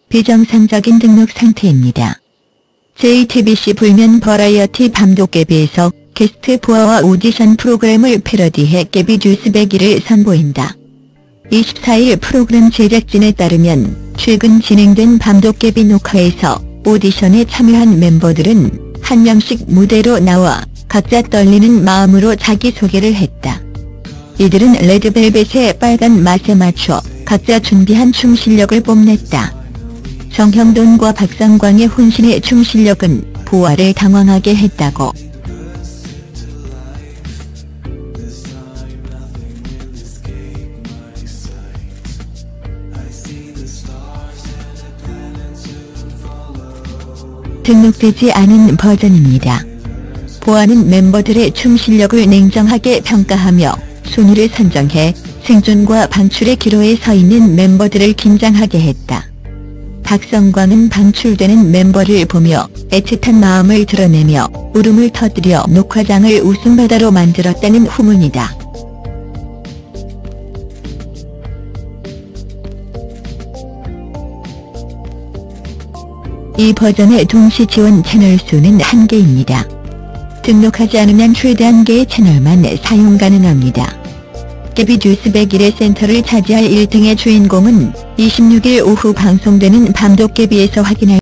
비정상적인 등록 상태입니다. JTBC 불면 버라이어티 밤도깨비에서 게스트 보아와 오디션 프로그램을 패러디해 깨비 뉴스배기를 선보인다. 24일 프로그램 제작진에 따르면 최근 진행된 밤도깨비 녹화에서 오디션에 참여한 멤버들은 한 명씩 무대로 나와 각자 떨리는 마음으로 자기소개를 했다. 이들은 레드벨벳의 빨간 맛에 맞춰 각자 준비한 춤 실력을 뽐냈다. 정형돈과 박상광의 혼신의 춤 실력은 보아를 당황하게 했다고. 등록되지 않은 버전입니다. 보아는 멤버들의 춤 실력을 냉정하게 평가하며 순위를 선정해 생존과 방출의 기로에 서 있는 멤버들을 긴장하게 했다. 박성광은 방출되는 멤버를 보며 애틋한 마음을 드러내며 울음을 터뜨려 녹화장을 웃음바다로 만들었다는 후문이다. 이 버전의 동시 지원 채널 수는 1개입니다. 등록하지 않으면 최대 1개의 채널만 사용 가능합니다. 깨비 뉴스백 1의 센터를 차지할 1등의 주인공은 26일 오후 방송되는 밤도깨비에서 확인할